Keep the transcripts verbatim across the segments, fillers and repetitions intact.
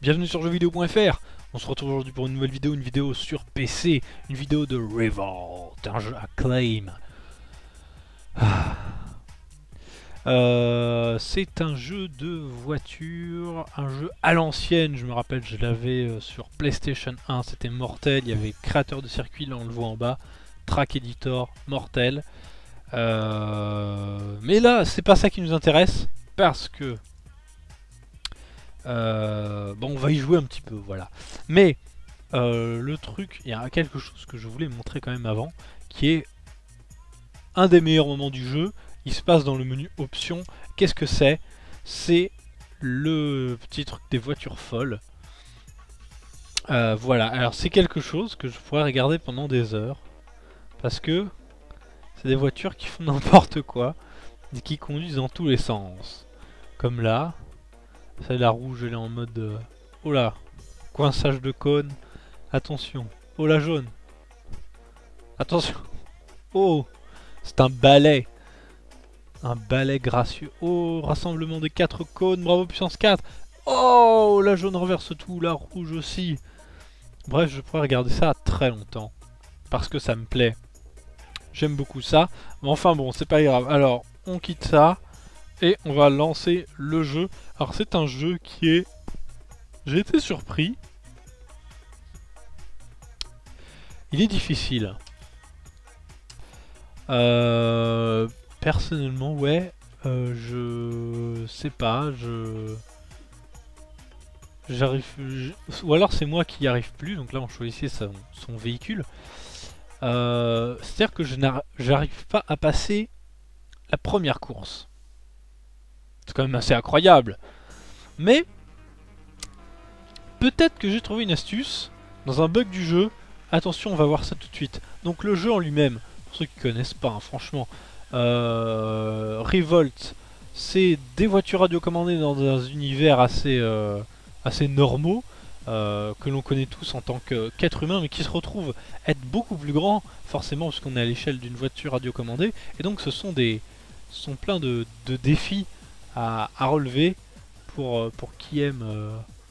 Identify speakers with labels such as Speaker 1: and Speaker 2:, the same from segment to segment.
Speaker 1: Bienvenue sur jeux vidéo point F R. On se retrouve aujourd'hui pour une nouvelle vidéo, une vidéo sur P C, une vidéo de Revolt, un jeu Acclaim. Ah. Euh, c'est un jeu de voiture, un jeu à l'ancienne, je me rappelle, je l'avais sur PlayStation un, c'était mortel, il y avait créateur de circuit, là on le voit en bas, Track Editor, mortel. Euh, mais là, c'est pas ça qui nous intéresse, parce que Euh, bon, on va y jouer un petit peu, voilà. Mais euh, le truc, il y a quelque chose que je voulais montrer quand même avant, qui est un des meilleurs moments du jeu. Il se passe dans le menu options. Qu'est-ce que c'est? C'est le petit truc des voitures folles. Euh, voilà, alors c'est quelque chose que je pourrais regarder pendant des heures. Parce que c'est des voitures qui font n'importe quoi et qui conduisent dans tous les sens. Comme là. Celle la rouge, elle est en mode... Euh... Oh là, coinçage de cône. Attention. Oh la jaune. Attention. Oh, c'est un balai. Un balai gracieux. Oh, rassemblement des quatre cônes. Bravo puissance quatre. Oh, la jaune renverse tout. La rouge aussi. Bref, je pourrais regarder ça très longtemps. Parce que ça me plaît. J'aime beaucoup ça. Mais enfin bon, c'est pas grave. Alors, on quitte ça. Et on va lancer le jeu. Alors c'est un jeu qui est... J'ai été surpris. Il est difficile. Euh... Personnellement, ouais. Euh, je... sais pas, je... J'arrive... Je... Ou alors c'est moi qui n'y arrive plus. Donc là on choisissait son, son véhicule. Euh... C'est-à-dire que je n'arrive pas à passer la première course. C'est quand même assez incroyable. Mais peut-être que j'ai trouvé une astuce dans un bug du jeu. Attention, on va voir ça tout de suite. Donc le jeu en lui-même, pour ceux qui connaissent pas, hein, franchement, euh, Revolt, c'est des voitures radiocommandées dans un univers assez, euh, assez normaux, euh, que l'on connaît tous en tant qu'être humain, mais qui se retrouvent être beaucoup plus grands, forcément, parce qu'on est à l'échelle d'une voiture radiocommandée. Et donc ce sont des, ce sont plein de, de défis À, à relever pour, pour qui aime, euh,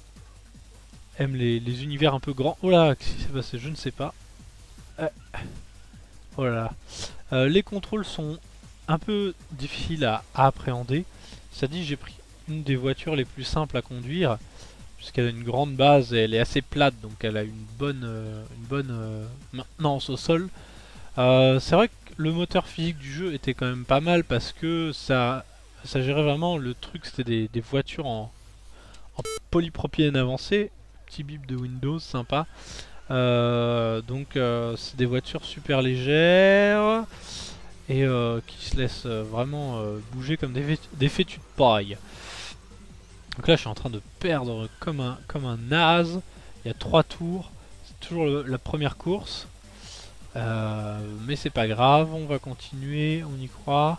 Speaker 1: aime les, les univers un peu grands. Oh là, qu'est-ce qui s'est passé? Je ne sais pas. Euh, oh là là. Euh, les contrôles sont un peu difficiles à, à appréhender. Ça dit, j'ai pris une des voitures les plus simples à conduire, puisqu'elle a une grande base et elle est assez plate, donc elle a une bonne, euh, une bonne euh, maintenance au sol. Euh, C'est vrai que le moteur physique du jeu était quand même pas mal, parce que ça... Ça gérait vraiment le truc, c'était des, des voitures en, en polypropylène avancé, petit bip de Windows, sympa. Euh, donc euh, c'est des voitures super légères et euh, qui se laissent vraiment euh, bouger comme des, des fétus de paille. Donc là je suis en train de perdre comme un, comme un naze. Il y a trois tours, c'est toujours le, la première course. Euh, mais c'est pas grave, on va continuer, on y croit.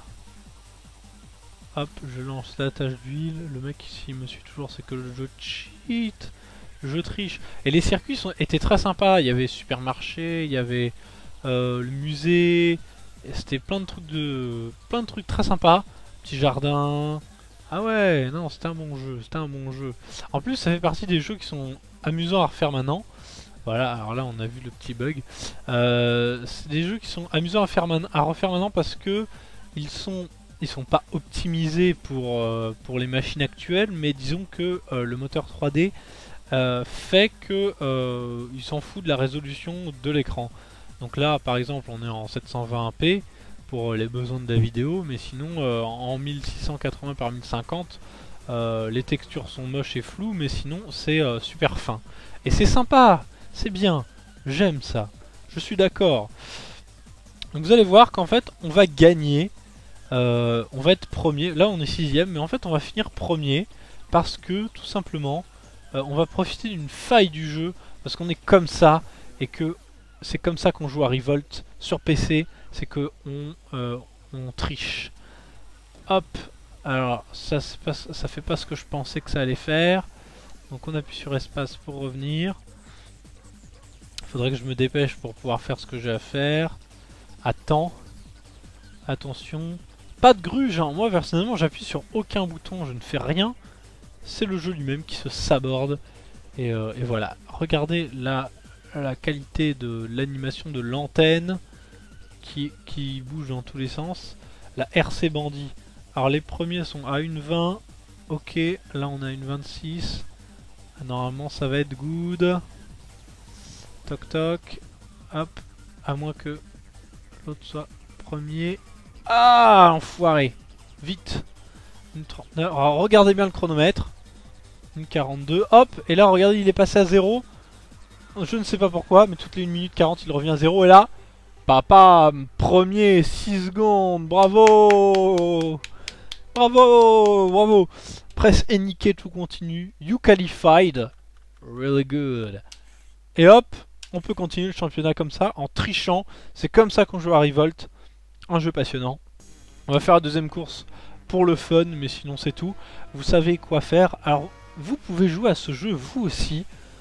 Speaker 1: Hop, je lance la tâche d'huile. Le mec ici me suit toujours, c'est que le jeu cheat. Le jeu triche. Et les circuits sont, étaient très sympas. Il y avait supermarché, il y avait euh, le musée. C'était plein de trucs de, plein de trucs très sympas. Petit jardin. Ah ouais, non, c'était un bon jeu. C'était un bon jeu. En plus, ça fait partie des jeux qui sont amusants à refaire maintenant. Voilà, alors là, on a vu le petit bug. Euh, c'est des jeux qui sont amusants à, faire à refaire maintenant parce que ils sont Ils sont pas optimisés pour, euh, pour les machines actuelles, mais disons que euh, le moteur trois D euh, fait que euh, il s'en fout de la résolution de l'écran. Donc là, par exemple, on est en sept cent vingt p pour les besoins de la vidéo, mais sinon euh, en mille six cent quatre-vingts par mille cinquante, euh, les textures sont moches et floues, mais sinon c'est euh, super fin. Et c'est sympa, c'est bien, j'aime ça, je suis d'accord. Donc vous allez voir qu'en fait, on va gagner. Euh, on va être premier, là on est sixième, mais en fait on va finir premier parce que tout simplement euh, on va profiter d'une faille du jeu parce qu'on est comme ça et que c'est comme ça qu'on joue à Revolt sur P C, c'est que on, euh, on triche. Hop, alors ça, pas, ça fait pas ce que je pensais que ça allait faire, donc on appuie sur espace pour revenir. Faudrait que je me dépêche pour pouvoir faire ce que j'ai à faire. Attends, attention. Pas de gruge, hein. Moi personnellement j'appuie sur aucun bouton, je ne fais rien. C'est le jeu lui-même qui se saborde. Et, euh, et voilà, regardez la, la qualité de l'animation de l'antenne qui, qui bouge dans tous les sens. La R C Bandit, alors les premiers sont à une vingt, ok, là on a une vingt-six, normalement ça va être good. Toc toc, hop, à moins que l'autre soit premier. Ah, enfoiré, vite. Une trente-neuf, alors regardez bien le chronomètre. Une quarante-deux, hop, et là regardez il est passé à zéro. Je ne sais pas pourquoi, mais toutes les une minute quarante il revient à zéro, et là, papa, premier, six secondes, bravo. Bravo, bravo. Press et niqué, tout continue. You qualified, really good. Et hop, on peut continuer le championnat comme ça, en trichant. C'est comme ça qu'on joue à Revolt, un jeu passionnant. On va faire la deuxième course pour le fun, mais sinon c'est tout. Vous savez quoi faire. Alors, vous pouvez jouer à ce jeu vous aussi,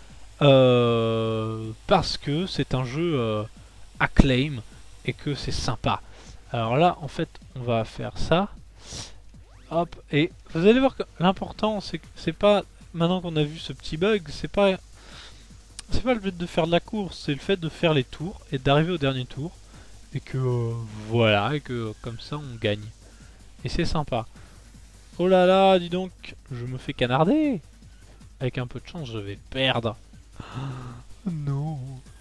Speaker 1: euh, parce que c'est un jeu euh, acclaim et que c'est sympa. Alors là, en fait, on va faire ça. Hop, et vous allez voir que l'important, c'est que c'est pas, maintenant qu'on a vu ce petit bug, c'est pas, c'est pas le fait de faire de la course, c'est le fait de faire les tours et d'arriver au dernier tour. Et que, euh, voilà, et que comme ça, on gagne. Et c'est sympa. Oh là là, dis donc, je me fais canarder. Avec un peu de chance, je vais perdre. Non.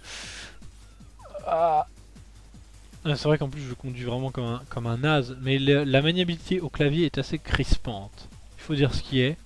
Speaker 1: Ah. C'est vrai qu'en plus, je conduis vraiment comme un, comme un naze. Mais le, la maniabilité au clavier est assez crispante. Il faut dire ce qui est.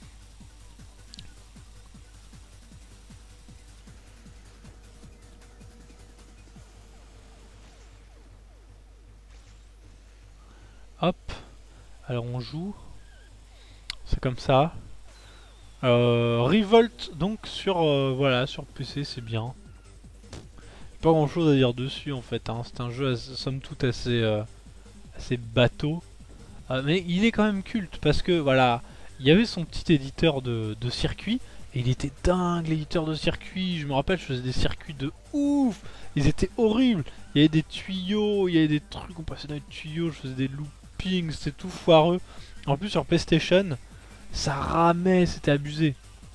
Speaker 1: Hop. Alors on joue. C'est comme ça. Euh, Revolt donc sur euh, voilà sur P C c'est bien. Pas grand chose à dire dessus en fait. Hein. C'est un jeu assez, somme toute assez euh, assez bateau, euh, mais il est quand même culte parce que voilà il y avait son petit éditeur de, de circuit et il était dingue l'éditeur de circuit. Je me rappelle je faisais des circuits de ouf. Ils étaient horribles. Il y avait des tuyaux, il y avait des trucs on passait dans les tuyaux. Je faisais des loopings, c'était tout foireux. En plus sur PlayStation ça ramait, c'était abusé.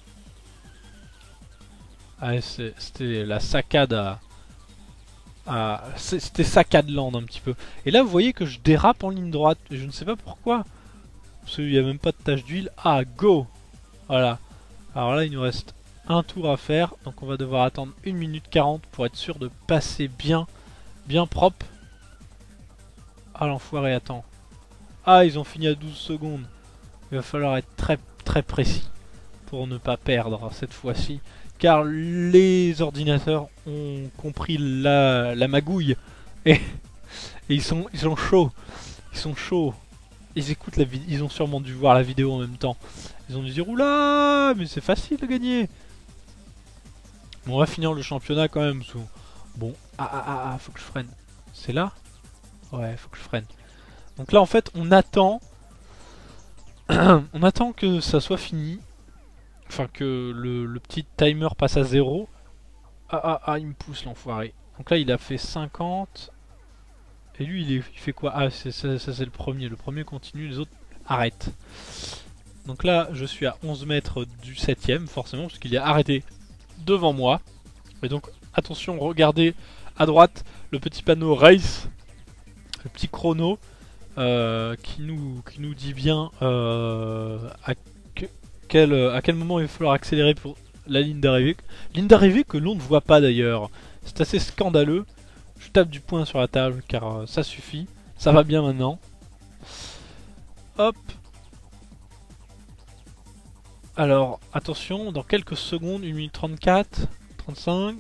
Speaker 1: Ah, c'était la saccade à... à c'était saccade land un petit peu. Et là vous voyez que je dérape en ligne droite. Et je ne sais pas pourquoi. Parce qu'il n'y a même pas de tache d'huile. Ah, go. Voilà. Alors là il nous reste un tour à faire. Donc on va devoir attendre une minute quarante pour être sûr de passer bien, bien propre. Ah l'enfoiré, attends. Ah ils ont fini à douze secondes. Il va falloir être très très précis pour ne pas perdre cette fois-ci, car les ordinateurs ont compris la, la magouille et, et ils sont ils sont chauds, ils sont chauds. Ils écoutent la vidéo, ils ont sûrement dû voir la vidéo en même temps. Ils ont dû dire oula, mais c'est facile de gagner. Bon, on va finir le championnat quand même. Sous... Bon, ah ah ah ah, faut que je freine. C'est là? Ouais, faut que je freine. Donc là en fait on attend. On attend que ça soit fini. Enfin que le, le petit timer passe à zéro. Ah ah ah, il me pousse l'enfoiré. Donc là il a fait cinquante. Et lui il, est, il fait quoi? Ah ça c'est le premier. Le premier continue, les autres arrêtent. Donc là je suis à onze mètres du septième forcément parce qu'il est arrêté devant moi. Et donc attention, regardez à droite le petit panneau race. Le petit chrono. Euh, qui, nous, qui nous dit bien euh, à, que, quel, à quel moment il va falloir accélérer pour la ligne d'arrivée. Ligne d'arrivée que l'on ne voit pas d'ailleurs. C'est assez scandaleux. Je tape du poing sur la table car euh, ça suffit. Ça va bien maintenant. Hop. Alors attention, dans quelques secondes, une minute trente-quatre, trente-cinq.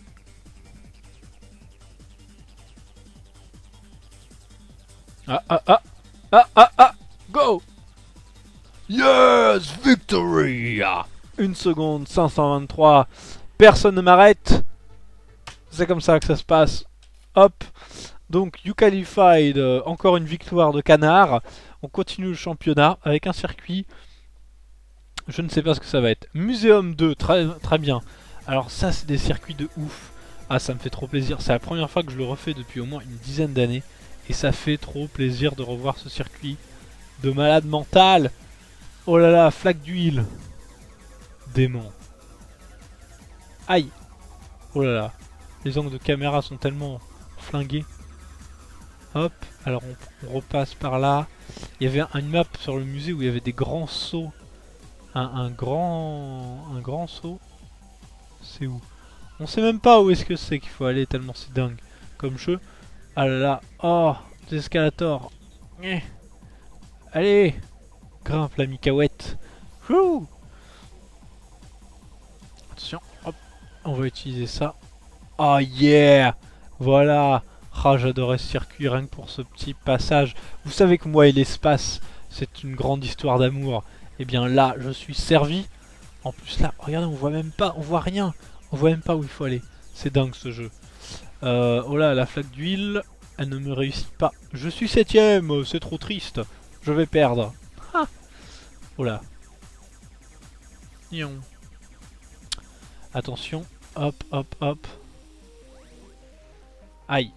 Speaker 1: Ah ah ah. Ah ah ah, go! Yes, victory! Une seconde, cinq cent vingt-trois. Personne ne m'arrête. C'est comme ça que ça se passe. Hop. Donc, you qualified. Euh, encore une victoire de canard. On continue le championnat avec un circuit. Je ne sais pas ce que ça va être. Muséum deux, très, très bien. Alors ça, c'est des circuits de ouf. Ah, ça me fait trop plaisir. C'est la première fois que je le refais depuis au moins une dizaine d'années. Et ça fait trop plaisir de revoir ce circuit de malade mental. Oh là là, flaque d'huile. Démon. Aïe. Oh là là. Les angles de caméra sont tellement flingués. Hop. Alors on, on repasse par là. Il y avait une map sur le musée où il y avait des grands sauts. Un, un grand... Un grand saut. C'est où? On sait même pas où est-ce que c'est qu'il faut aller tellement c'est dingue. Comme jeu. Ah là là. Oh. Des escalators. Allez. Grimpe la micaouette. Wouh. Attention. Hop. On va utiliser ça. Oh yeah. Voilà. Ah, j'adorais ce circuit rien que pour ce petit passage. Vous savez que moi et l'espace, c'est une grande histoire d'amour. Et bien là, je suis servi. En plus là, regardez, on voit même pas, on voit rien. On voit même pas où il faut aller. C'est dingue ce jeu. Euh, oh là, la flaque d'huile, elle ne me réussit pas. Je suis septième, c'est trop triste. Je vais perdre. Ah. Oh là. Nion. Attention. Hop, hop, hop. Aïe.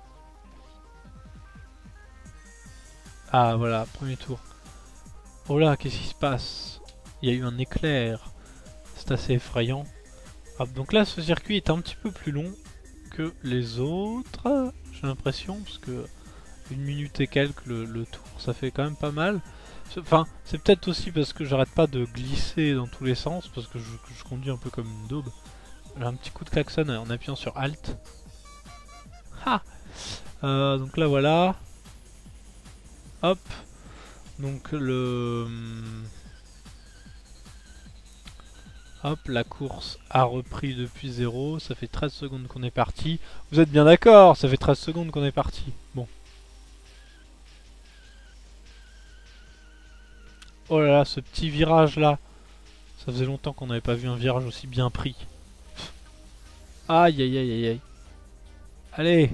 Speaker 1: Ah voilà, premier tour. Oh là, qu'est-ce qui se passe? Il y a eu un éclair. C'est assez effrayant. Hop, donc là, ce circuit est un petit peu plus long que les autres. J'ai l'impression, parce que une minute et quelques le, le tour, ça fait quand même pas mal. Enfin, c'est peut-être aussi parce que j'arrête pas de glisser dans tous les sens, parce que je, je conduis un peu comme une daube. J'ai un petit coup de klaxon en appuyant sur Alt. Ha euh, Donc là, voilà. Hop. Donc le... Hop, la course a repris depuis zéro. Ça fait treize secondes qu'on est parti. Vous êtes bien d'accord? Ça fait treize secondes qu'on est parti. Bon. Oh là là, ce petit virage là. Ça faisait longtemps qu'on n'avait pas vu un virage aussi bien pris. Aïe aïe aïe aïe aïe. Allez.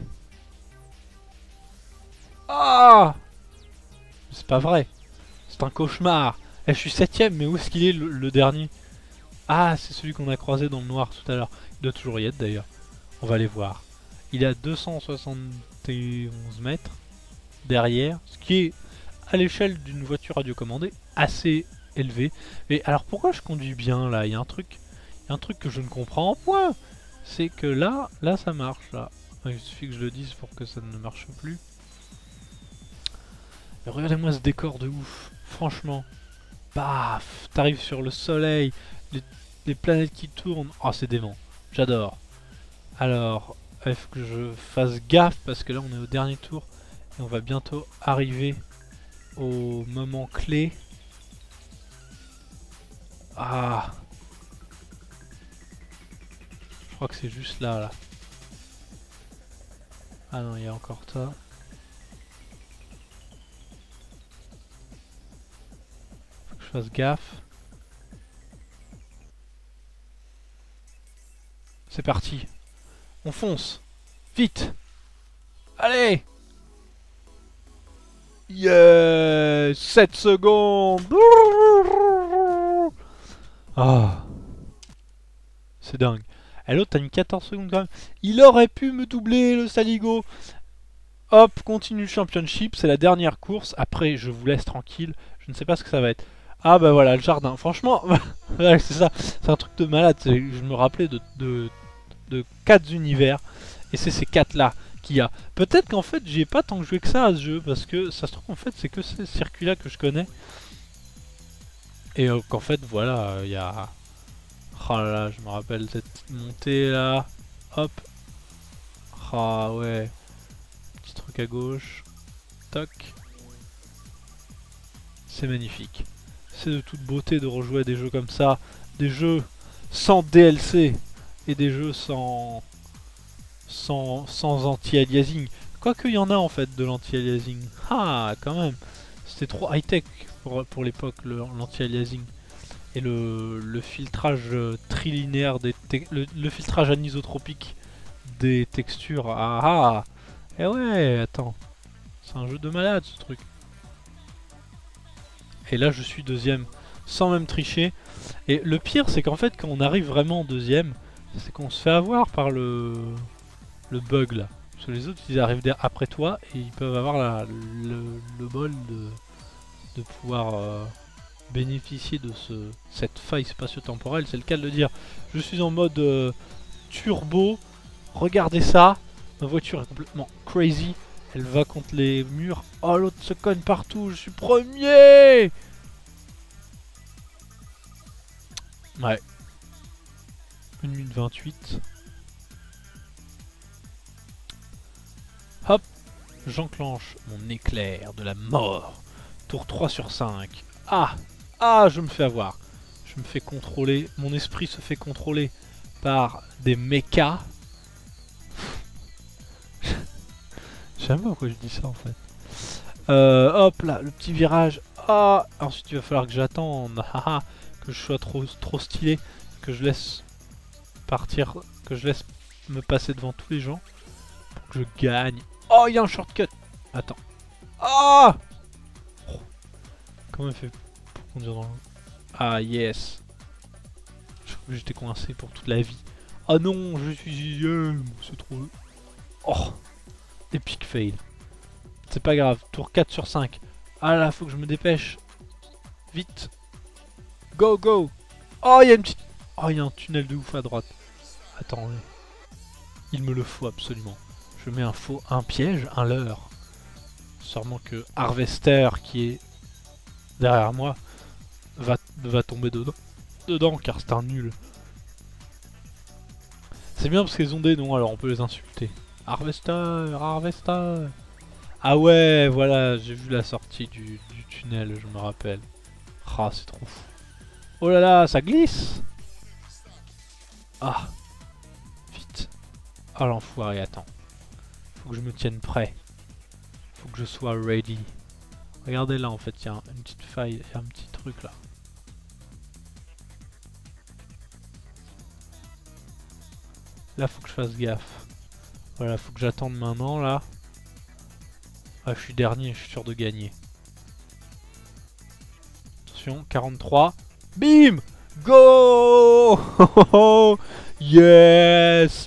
Speaker 1: Ah! C'est pas vrai. C'est un cauchemar. Eh, je suis septième, mais où est-ce qu'il est le, le dernier? Ah, c'est celui qu'on a croisé dans le noir tout à l'heure. Il doit toujours y être d'ailleurs. On va aller voir. Il est à deux cent soixante et onze mètres derrière, ce qui est à l'échelle d'une voiture radiocommandée assez élevé. Mais alors pourquoi je conduis bien là? Il y a un truc, il y a un truc que je ne comprends point. C'est que là, là ça marche là. Il suffit que je le dise pour que ça ne marche plus. Regardez-moi ce décor de ouf, franchement. Paf, t'arrives sur le soleil, les, les planètes qui tournent. Oh, c'est dément, j'adore. Alors, il faut que je fasse gaffe parce que là on est au dernier tour et on va bientôt arriver au moment clé. Ah, je crois que c'est juste là, là. Ah non, il y a encore ça. Fasse gaffe. C'est parti. On fonce. Vite. Allez. Yes. sept secondes. Ah. C'est dingue. Et l'autre, t'as mis quatorze secondes quand même. Il aurait pu me doubler, le saligo. Hop, continue le championship. C'est la dernière course. Après, je vous laisse tranquille. Je ne sais pas ce que ça va être. Ah bah voilà, le jardin. Franchement, c'est ça. C'est un truc de malade. Je me rappelais de, de, de quatre univers. Et c'est ces quatre là qu'il y a. Peut-être qu'en fait, j'y ai pas tant joué que ça à ce jeu. Parce que ça se trouve, en fait, c'est que ces circuits là que je connais. Et euh, qu'en fait, voilà, il y a... Oh là là, je me rappelle cette montée là. Hop. Ah ouais. Petit truc à gauche. Toc. C'est magnifique. C'est de toute beauté de rejouer à des jeux comme ça, des jeux sans D L C et des jeux sans sans, sans anti-aliasing. Quoique il y en a en fait de l'anti-aliasing. Ah, quand même. C'était trop high-tech pour, pour l'époque, l'anti-aliasing. Et le, le filtrage trilinéaire, des le, le filtrage anisotropique des textures. Ah ah. Eh ouais, attends. C'est un jeu de malade ce truc. Et là je suis deuxième sans même tricher. Et le pire c'est qu'en fait quand on arrive vraiment en deuxième, c'est qu'on se fait avoir par le, le bug là. Parce que les autres ils arrivent après toi et ils peuvent avoir la, le, le bol de, de pouvoir euh, bénéficier de ce, cette faille spatio-temporelle, c'est le cas de le dire. Je suis en mode euh, turbo. Regardez ça. Ma voiture est complètement crazy. Elle va contre les murs. Oh, l'autre se cogne partout. Je suis premier. Ouais. une minute vingt-huit. Hop. J'enclenche mon éclair de la mort. Tour trois sur cinq. Ah. Ah, je me fais avoir. Je me fais contrôler. Mon esprit se fait contrôler par des mechas. Je sais pas pourquoi je dis ça en fait. Euh, hop là, le petit virage. Ah, ensuite il va falloir que j'attende. Que je sois trop, trop stylé. Que je laisse partir. Que je laisse me passer devant tous les gens. Pour que je gagne. Oh, il y a un shortcut. Attends. Ah oh. Comment il fait pour conduire dans le... Ah, yes. Je crois que j'étais coincé pour toute la vie. Ah non, je suis sixième. C'est trop... Oh. Epic fail. C'est pas grave, tour quatre sur cinq. Ah là, faut que je me dépêche. Vite. Go, go. Oh, il y a une petite... Oh, il y a un tunnel de ouf à droite. Attendez. Il me le faut absolument. Je mets un faux... Un piège, un leurre. Sûrement que Harvester, qui est derrière moi, va, va tomber dedans. Dedans, car c'est un nul. C'est bien parce qu'ils ont des noms, alors on peut les insulter. Harvester, Harvester. Ah ouais, voilà, j'ai vu la sortie du, du tunnel, je me rappelle. Ah, c'est trop fou. Oh là là, ça glisse. Ah. Vite. Ah l'enfoiré, attends. Faut que je me tienne prêt. Faut que je sois ready. Regardez là, en fait, il y a une petite faille, il y a un petit truc là. Là, faut que je fasse gaffe. Voilà, faut que j'attende maintenant, là. Ah, je suis dernier, je suis sûr de gagner. Attention, quarante-trois. Bim! Go! Yes!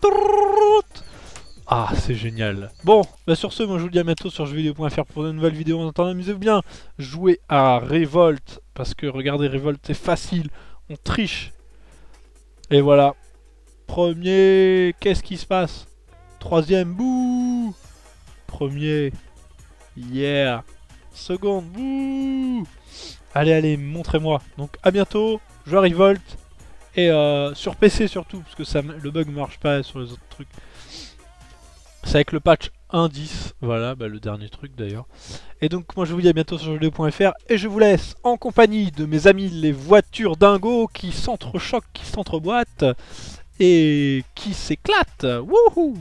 Speaker 1: Ah, c'est génial. Bon, bah sur ce, moi je vous dis à bientôt sur jeux vidéo point F R pour de nouvelles vidéos. En attendant, amusez-vous bien. Jouez à Revolt, parce que regardez, Revolt, c'est facile. On triche. Et voilà. Premier, qu'est-ce qui se passe? Troisième, bouh! Premier, yeah! Seconde, bouh! Allez, allez, montrez-moi. Donc, à bientôt. Je joue à Revolt. Et euh, sur P C surtout, parce que ça, le bug ne marche pas sur les autres trucs. C'est avec le patch un point dix. Voilà, bah, le dernier truc d'ailleurs. Et donc, moi je vous dis à bientôt sur jeux vidéo point F R. Et je vous laisse en compagnie de mes amis les voitures dingo qui s'entrechoquent, qui s'entreboîtent. Et qui s'éclatent. Wouhou!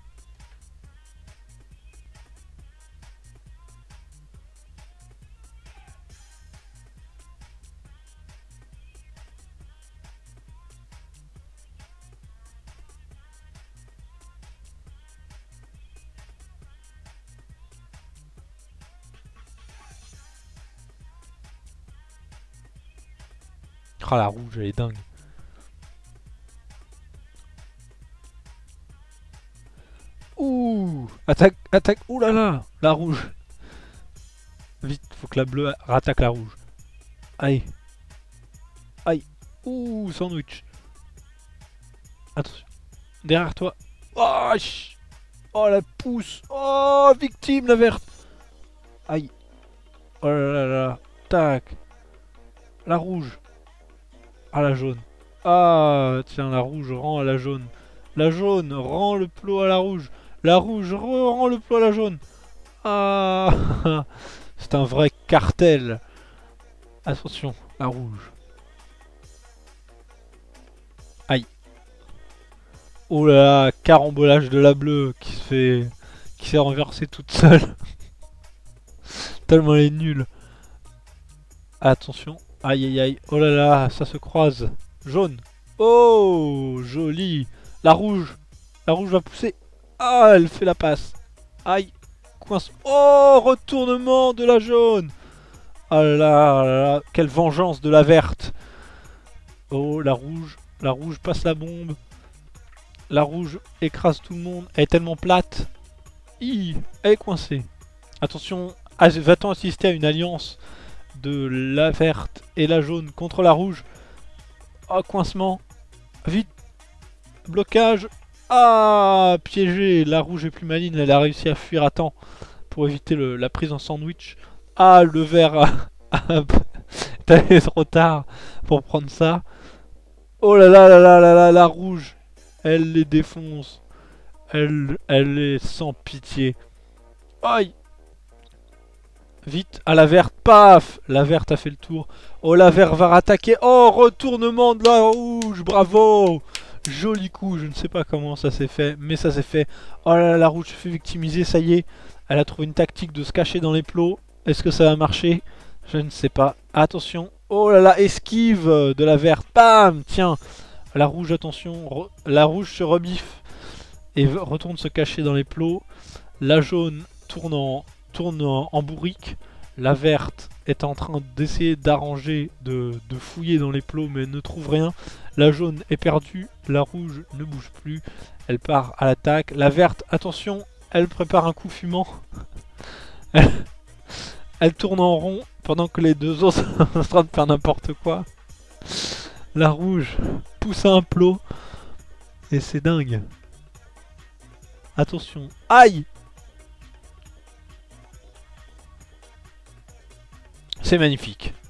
Speaker 1: Ah, la rouge, elle est dingue. Ouh! Attaque, attaque, ouh là là! La rouge! Vite, faut que la bleue rattaque la rouge. Aïe! Aïe! Ouh, sandwich! Attention! Derrière toi! Oh, oh la pousse! Oh, victime la verte! Aïe! Oh là là là! Tac! La rouge! Ah, la jaune! Ah, tiens, la rouge rend à la jaune! La jaune rend le plot à la rouge! La rouge rend le plot à la jaune! Ah! C'est un vrai cartel! Attention, la rouge! Aïe! Oh là là, carambolage de la bleue qui se fait... qui s'est renversée toute seule. Tellement elle est nulle. Attention. Aïe aïe aïe. Oh là là, ça se croise. Jaune. Oh, joli. La rouge. La rouge va pousser. Ah, elle fait la passe. Aïe. Coince. Oh, retournement de la jaune. Ah là là, là là. Quelle vengeance de la verte. Oh, la rouge. La rouge passe la bombe. La rouge écrase tout le monde. Elle est tellement plate. Hi, elle est coincée. Attention, va-t-on assister à une alliance de la verte et la jaune contre la rouge. Oh, coincement. Vite. Blocage. Ah, piégé. La rouge est plus maligne, elle a réussi à fuir à temps pour éviter le, la prise en sandwich. Ah, le vert a... T'es allé trop tard pour prendre ça. Oh là là là là là là, la rouge. Elle les défonce. Elle, elle est sans pitié. Aïe. Vite, à la verte, paf. La verte a fait le tour. Oh, la verte va rattaquer. Oh, retournement de la rouge, bravo. Joli coup, je ne sais pas comment ça s'est fait, mais ça s'est fait. Oh là là, la rouge se fait victimiser, ça y est. Elle a trouvé une tactique de se cacher dans les plots. Est-ce que ça va marcher? Je ne sais pas. Attention. Oh là là, esquive de la verte. Bam. Tiens. La rouge, attention. Re la rouge se rebiffe et retourne se cacher dans les plots. La jaune tourne en, tourne en, en bourrique. La verte est en train d'essayer d'arranger, de, de fouiller dans les plots, mais ne trouve rien. La jaune est perdue. La rouge ne bouge plus. Elle part à l'attaque. La verte, attention, elle prépare un coup fumant. elle, elle tourne en rond pendant que les deux autres sont en train de faire n'importe quoi. La rouge pousse un plot. Et c'est dingue. Attention. Aïe! C'est magnifique.